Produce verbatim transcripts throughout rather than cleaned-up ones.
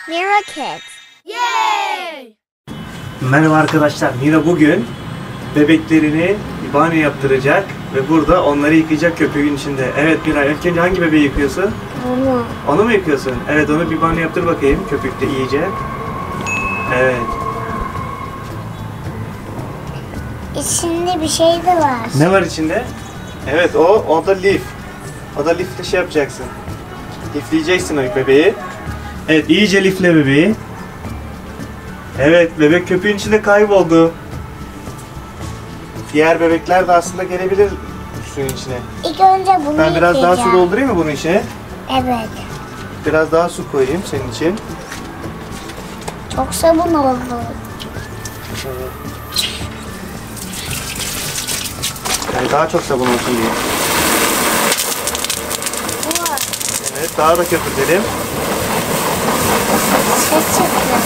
Mira Kids. Yay! Merhaba arkadaşlar. Mira bugün bebeklerini banyo yaptıracak ve burada onları yıkayacak köpüğün içinde. Evet Mira, ilk önce hangi bebeği yıkıyorsun? Onu. Onu mu yıkıyorsun? Evet, onu bir banyo yaptır bakayım köpükte iyice. Evet. İçinde bir şey de var. Ne var içinde? Evet, o o da lif. O da lifle şey yapacaksın. Lifleyeceksin o bebeği. Evet, iyice lifle bebeği. Evet, bebek köpüğün içinde kayboldu. Diğer bebekler de aslında gelebilir suyun içine. İlk önce bunu Ben biraz daha su yıkayacağım. doldurayım mı bunun içine? Evet. Biraz daha su koyayım senin için. Çok sabun oldu. Evet. Yani daha çok sabun olsun diye. Ama Evet, daha da köpürtelim. ses çıktı.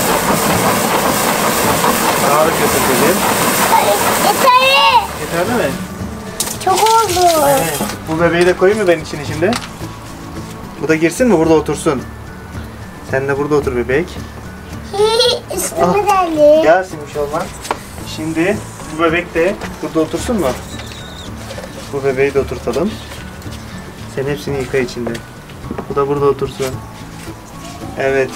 Daha da köpürtelim. Yeterli. Yeterli mi? Çok oldu. Evet. Bu bebeği de koyayım mı ben içine şimdi? Bu da girsin mi? Burada otursun. Sen de burada otur bebek. Üstüme Ah. geldi. Gelsin bir şey olmaz. Şimdi bu bebek de burada otursun mu? Bu bebeği de oturtalım. Sen hepsini yıka içinde. Bu da burada otursun. Evet.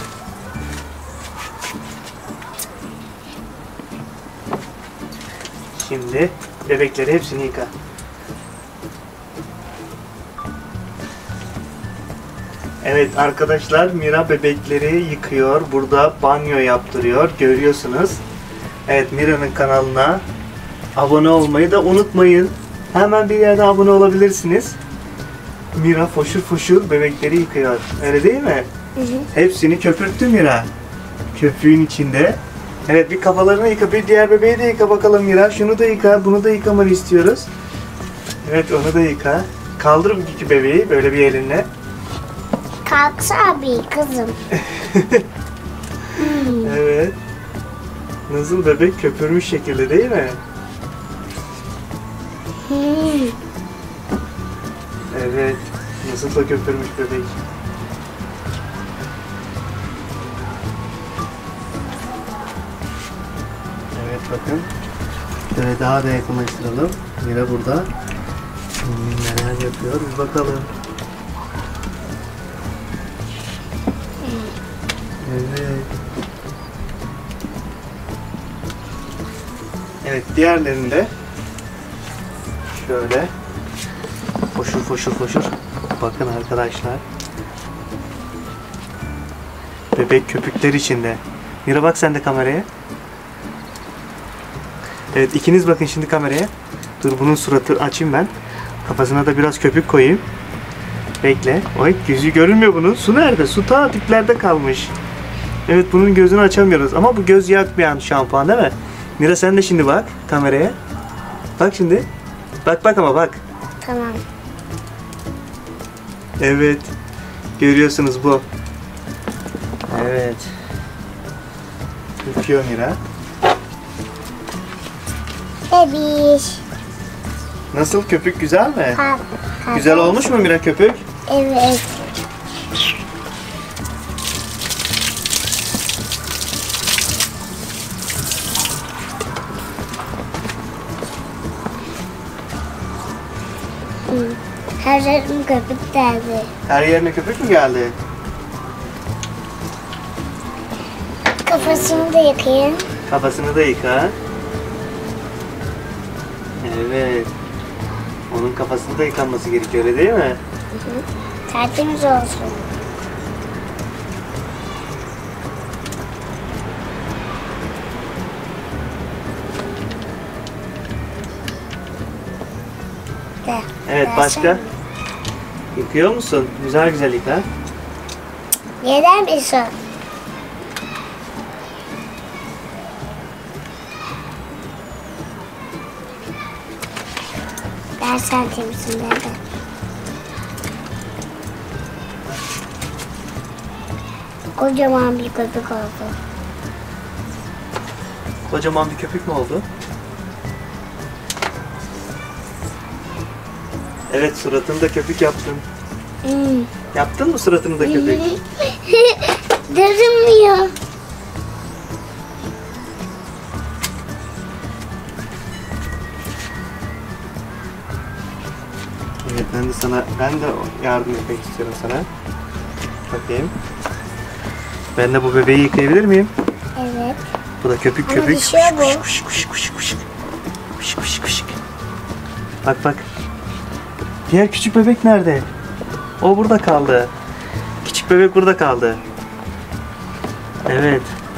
Şimdi bebekleri hepsini yıka. Evet arkadaşlar, Mira bebekleri yıkıyor. Burada banyo yaptırıyor. Görüyorsunuz. Evet, Mira'nın kanalına abone olmayı da unutmayın. Hemen bir yerde abone olabilirsiniz. Mira foşur foşur bebekleri yıkıyor. Öyle değil mi? Hı hı. Hepsini köpürttü Mira. Köpüğün içinde. Evet, bir kafalarını yıka. Bir diğer bebeği de yıka bakalım Mira. Şunu da yıka. Bunu da yıkamanı istiyoruz. Evet, onu da yıka. Kaldır bu iki bebeği böyle bir elinle. Kalksa abi kızım. Hmm. Evet. Nasıl bebek köpürmüş şekilde değil mi? Hmm. Evet. Nasıl da köpürmüş bebek. Evet bakın. Şöyle daha da yakınlaştıralım. Mira burada. Hmm, neler yapıyor bir bakalım. Evet. Evet, diğerlerini de şöyle foşur foşur foşur. Bakın arkadaşlar. Bebek köpükler içinde. Mira bak sen de kameraya. Evet, ikiniz bakın şimdi kameraya. Dur, bunun suratı açayım ben. Kafasına da biraz köpük koyayım. Bekle. Oy, yüzü görünmüyor bunun. Su nerede? Su ta diplerde kalmış. Evet, bunun gözünü açamıyoruz. Ama bu göz yakmayan şampuan değil mi? Mira sen de şimdi bak kameraya. Bak şimdi. Bak bak ama bak. Tamam. Evet. Görüyorsunuz bu. Evet. Öpüyor Mira. Bebiş. Nasıl, köpük güzel mi? Kalk. Kalk. Güzel olmuş mu Mira köpük? Evet. Hmm. Her yerim köpük geldi. Her yerine köpük mü geldi? Kafasını da yıkayın. Kafasını da yıka. Evet. Onun kafasını da yıkanması gerekiyor, öyle değil mi? Hı hı. Tertemiz olsun. De. Evet, Versene. başka? Yıkıyor musun? Güzel güzel yıka. Neden bir su? Dersen temizsin nerede? Kocaman bir köpük oldu. Kocaman bir köpük mü oldu? Evet, suratında köpük yaptın. Hmm. Yaptın mı suratını da köpük? Durmuyor. sana. Ben de yardım etmek istiyorum sana. Bakayım. Ben de bu bebeği yıkayabilir miyim? Evet. Bu da köpük Ama köpük. düşüyor bu. Kuş kuş kuş kuş kuş. Kuş kuş kuş. Bak bak. Diğer küçük bebek nerede? O burada kaldı. Küçük bebek burada kaldı. Evet.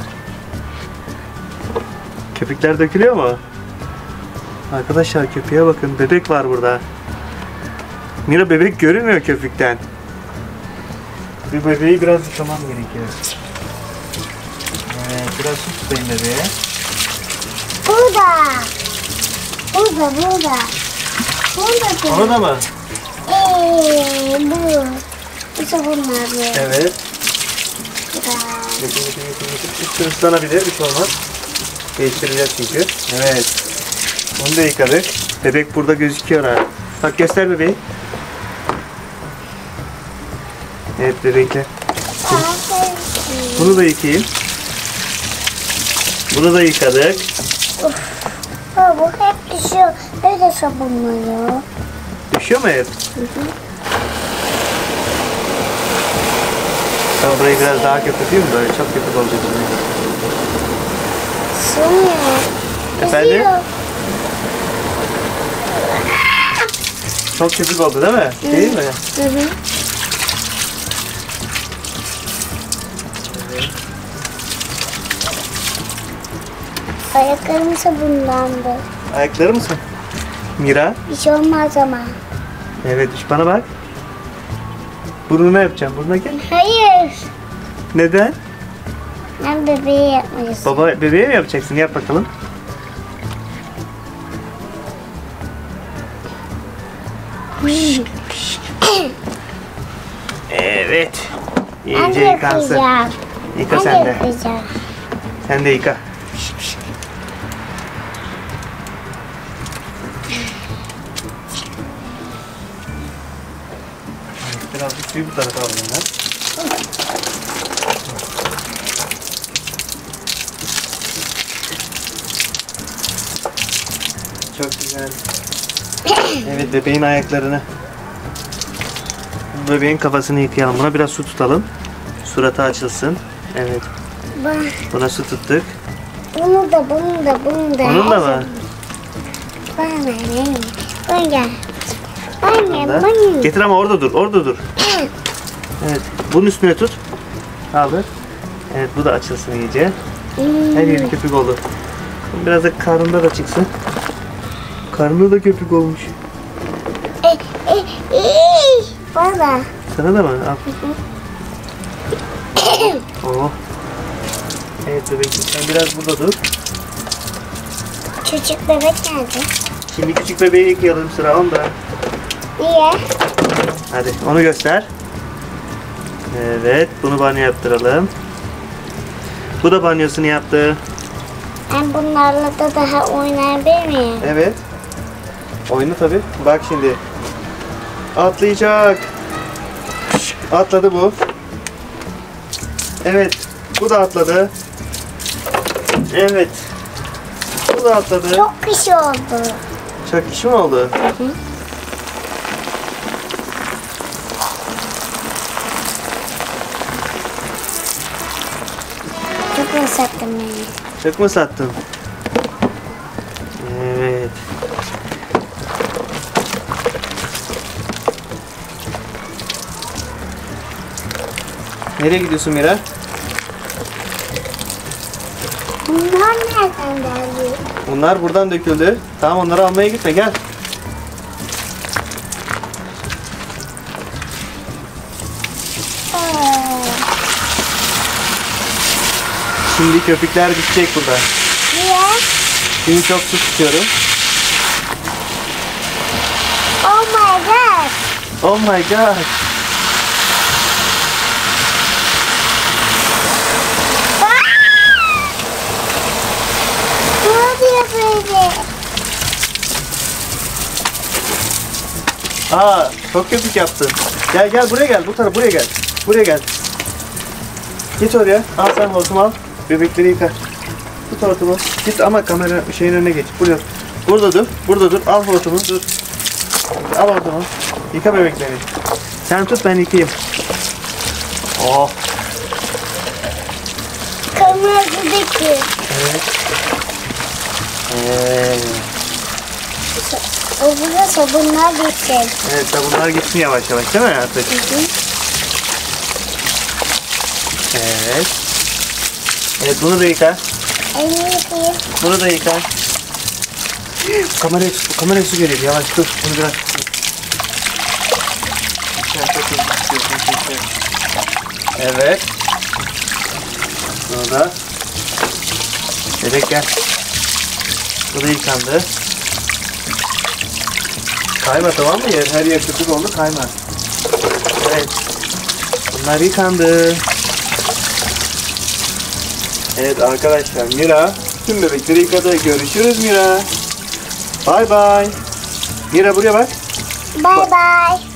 Köpükler dökülüyor mu? Arkadaşlar köpüğe bakın. Bebek var burada. Mira, bebek görünmüyor köpükten. Bir bebeği biraz yıkamam gerekiyor. Evet, biraz su tutayım bebeğe. Burada. Burada, burada. Burada. Orada mı? Eee, bu. Bu sabunlar bu. Evet. Burada. Getir, getir, getir, getir. Üstü ıslanabilir, bir şey olmaz. Değiştireceğiz çünkü. Evet. Onu da yıkadık. Bebek burada gözüküyor ha. Bak göster bebeği. Evet bebekle. Bunu da yıkayayım. Bunu da yıkadık. Ha, bu hep düşüyor. Böyle sabunluyor. Düşüyor mu hep? Ben burayı biraz daha köpürteyim mi? Böyle çok köpük olacak şimdi. Sığmıyor. Efendim? Düşüyor. Çok köpük oldu değil mi? Değil mi? Hı hı. Ayaklarım sabunlandı. Ayakları mısın? Mira. Bir şey olmaz ama. Evet, düş bana bak. Burnuna yapacağım. Burnuna gel. Hayır. Neden? Ben bebeği yapmayacağım. Baba bebeğe mi yapacaksın? Yap bakalım. Evet. Ben de İyice yıkansın. yapacağım. Yıka Ben sen de de. yapacağım. Sen de yıka. Biraz da suyu bu tarafa alayım ben. Çok güzel. Evet, bebeğin ayaklarını. Bebeğin kafasını yıkayalım. Buna biraz su tutalım. Suratı açılsın. Evet. Bu- Buna su tuttuk. Bunu da, bunu da, bunu da. Onun da mı? Bana ne? Bana gel. Bana, Da. bana. Getir ama orada dur. Orada dur. Evet. Bunun üstüne tut. Kaldır. Evet, bu da açılsın iyice. Her yeri köpük oldu. Biraz da karnında da çıksın. Karnında da köpük olmuş. E, e, e, bana. Sana da mı? Al. Oh. Evet bebekciğim, sen biraz burada dur. Çocuk bebek nerede? Şimdi küçük bebeği yıkayalım, sıra onda. Niye? Hadi onu göster. Evet, bunu banyo yaptıralım. Bu da banyosunu yaptı. Ben bunlarla da daha oynayabilir miyim? Evet. Oyunu tabi. Bak şimdi. Atlayacak. Atladı bu. Evet. Bu da atladı. Evet. Bu da atladı. Çok kişi oldu. Çok kişi mi oldu? Hı. Çok mu sattın beni? Çok mu sattın? Evet. Nereye gidiyorsun Mira? Bunlar nereden geldi? Bunlar buradan döküldü. Tamam, onları almaya gitme, gel. Aa, Şimdi köpükler bitecek burada. niye? Şimdi çok su tutuyorum. Oh my god. Oh my god. Ne oluyor böyle? Aa, çok köpük yaptın. Gel gel buraya gel. Bu tarafa, buraya gel. Buraya gel. Git oraya. Al sen hortumu al. Bebekleri yıka. Tut hortumu. Git ama kamera şeyin önüne geç. Buraya. Burada dur. Burada dur. Al hortumu. Dur. Al hortumu. Yıka bebekleri. Sen tut, ben yıkayayım. Oh. Kırmızıdaki. Evet. Evet. O burada sabunlar geçecek. Evet, sabunlar gitsin yavaş yavaş değil mi artık? Hı hı. Evet. Evet, bunu da yıka. Elini yıkayayım. Bunu da yıka. Kameraya, kameraya su geliyor. Yavaş dur. Bunu biraz tut. Sen çok hızlı tutuyorsun çünkü. Evet. Bunu da. Bebek gel. Bu da yıkandı. Kayma, tamam mı? Yer, her yer köpük oldu, kayma. Evet. Bunlar yıkandı. Evet arkadaşlar, Mira tüm bebekleri yıkadı. Görüşürüz Mira. Bay bay. Mira buraya bak. Bye bye.